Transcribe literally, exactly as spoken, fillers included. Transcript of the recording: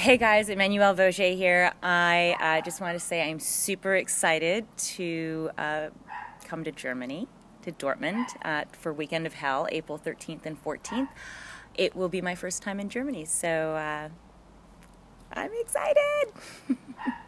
Hey guys, Emmanuelle Vaugier here. I uh, just want to say I'm super excited to uh, come to Germany, to Dortmund, uh, for Weekend of Hell, April thirteenth and fourteenth. It will be my first time in Germany, so uh, I'm excited!